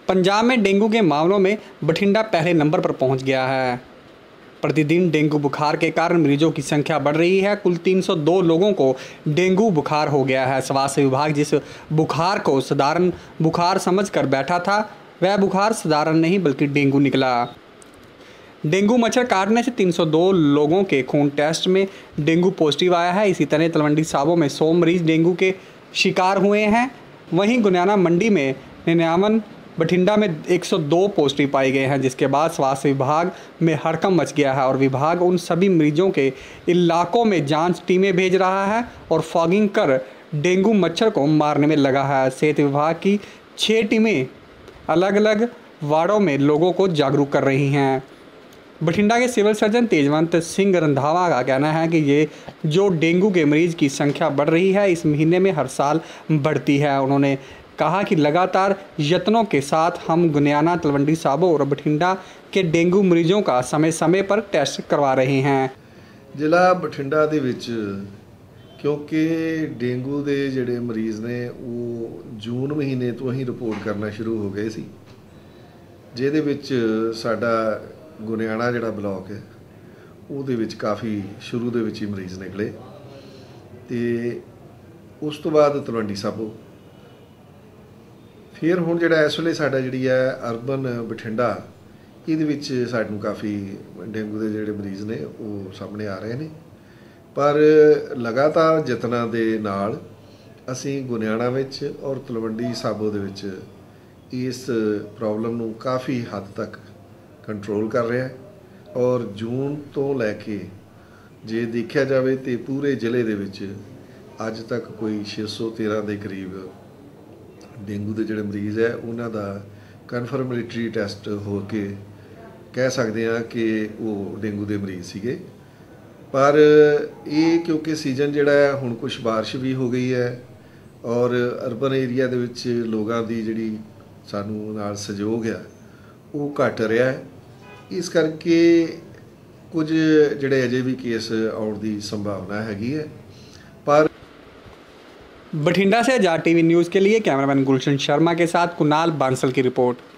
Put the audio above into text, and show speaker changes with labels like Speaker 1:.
Speaker 1: पंजाब में डेंगू के मामलों में बठिंडा पहले नंबर पर पहुंच गया है। प्रतिदिन डेंगू बुखार के कारण मरीजों की संख्या बढ़ रही है। कुल 302 लोगों को डेंगू बुखार हो गया है। स्वास्थ्य विभाग जिस बुखार को साधारण बुखार समझकर बैठा था, वह बुखार साधारण नहीं बल्कि डेंगू निकला। डेंगू मच्छर काटने से 302 लोगों के खून टेस्ट में डेंगू पॉजिटिव आया है। इसी तरह तलवंडी साबो में 100 मरीज डेंगू के शिकार हुए हैं। वहीं गुनियाना मंडी में 99, बठिंडा में 102 पॉजिटिव पाए गए हैं, जिसके बाद स्वास्थ्य विभाग में हड़कंप मच गया है और विभाग उन सभी मरीजों के इलाकों में जांच टीमें भेज रहा है और फॉगिंग कर डेंगू मच्छर को मारने में लगा है। सेहत विभाग की 6 टीमें अलग अलग वार्डों में लोगों को जागरूक कर रही हैं। बठिंडा के सिविल सर्जन तेजवंत सिंह रंधावा का कहना है कि ये जो डेंगू के मरीज की संख्या बढ़ रही है, इस महीने में हर साल बढ़ती है। उन्होंने कहा कि लगातार यत्नों के साथ हम गुनियाना, तलवंडी साबो और बठिंडा के डेंगू मरीजों का समय समय पर टेस्ट करवा रहे हैं।
Speaker 2: ਜ਼ਿਲ੍ਹਾ ਬਠਿੰਡਾ ਦੇ ਵਿੱਚ ਕਿਉਂਕਿ ਡੇਂਗੂ ਦੇ ਜਿਹੜੇ ਮਰੀਜ਼ ਨੇ ਉਹ ਜੂਨ ਮਹੀਨੇ ਤੋਂ ਹੀ ਰਿਪੋਰਟ ਕਰਨਾ ਸ਼ੁਰੂ ਹੋ ਗਏ ਸੀ, ਜਿਹਦੇ ਵਿੱਚ ਸਾਡਾ ਗੁਨਿਆਣਾ ਜਿਹੜਾ ਬਲਾਕ ਹੈ ਉਹਦੇ ਵਿੱਚ ਕਾਫੀ ਸ਼ੁਰੂ ਦੇ ਵਿੱਚ ਹੀ ਮਰੀਜ਼ ਨਿਕਲੇ ਤੇ ਉਸ ਤੋਂ ਬਾਅਦ ਤਲਵੰਡੀ ਸਾਬੋ, ਫਿਰ ਹੁਣ ਜਿਹੜਾ ਇਸ ਵੇਲੇ ਸਾਡਾ ਜਿਹੜੀ ਹੈ ਅਰਬਨ ਬਠਿੰਡਾ, ਇਹਦੇ ਵਿੱਚ ਸਾਨੂੰ ਕਾਫੀ ਡੇਂਗੂ ਦੇ ਜਿਹੜੇ ਮਰੀਜ਼ ਨੇ ਉਹ ਸਾਹਮਣੇ ਆ ਰਹੇ ਨੇ। ਪਰ ਲਗਾਤਾਰ ਯਤਨਾਂ ਦੇ ਨਾਲ ਅਸੀਂ ਗੁਨਿਆਣਾ ਵਿੱਚ ਔਰ ਤਲਵੰਡੀ ਸਾਬੋ ਦੇ ਵਿੱਚ ਇਸ ਪ੍ਰੋਬਲਮ ਨੂੰ ਕਾਫੀ ਹੱਦ ਤੱਕ ਕੰਟਰੋਲ ਕਰ ਰਿਹਾ ਹੈ ਔਰ ਜੂਨ ਤੋਂ ਲੈ ਕੇ ਜੇ ਦੇਖਿਆ ਜਾਵੇ ਤੇ ਪੂਰੇ ਜ਼ਿਲ੍ਹੇ ਦੇ ਵਿੱਚ ਅੱਜ ਤੱਕ ਕੋਈ 613 ਦੇ ਕਰੀਬ ਡੇਂਗੂ ਦੇ ਜਿਹੜੇ ਮਰੀਜ਼ ਹੈ ਉਹਨਾਂ ਦਾ ਕਨਫਰਮੇਟਰੀ ਟੈਸਟ ਹੋ ਕੇ ਕਹਿ ਸਕਦੇ ਹਾਂ ਕਿ ਉਹ ਡੇਂਗੂ ਦੇ ਮਰੀਜ਼ ਸੀਗੇ। ਪਰ ਇਹ ਕਿਉਂਕਿ ਸੀਜ਼ਨ ਜਿਹੜਾ ਹੈ ਹੁਣ ਕੁਝ ਬਾਰਿਸ਼ ਵੀ ਹੋ ਗਈ ਹੈ ਔਰ ਅਰਬਨ ਏਰੀਆ ਦੇ ਵਿੱਚ ਲੋਕਾਂ ਦੀ ਜਿਹੜੀ ਸਾਨੂੰ ਨਾਲ ਸਹਿਯੋਗ ਹੈ ਉਹ ਘਟ ਰਿਹਾ ਹੈ, ਇਸ ਕਰਕੇ ਕੁਝ ਜਿਹੜੇ ਅਜੇ ਵੀ ਕੇਸ ਆਉਣ ਦੀ ਸੰਭਾਵਨਾ हैगी है। पर
Speaker 1: बठिंडा से आजाद टीवी न्यूज़ के लिए कैमरामैन गुलशन शर्मा के साथ कुणाल बांसल की रिपोर्ट।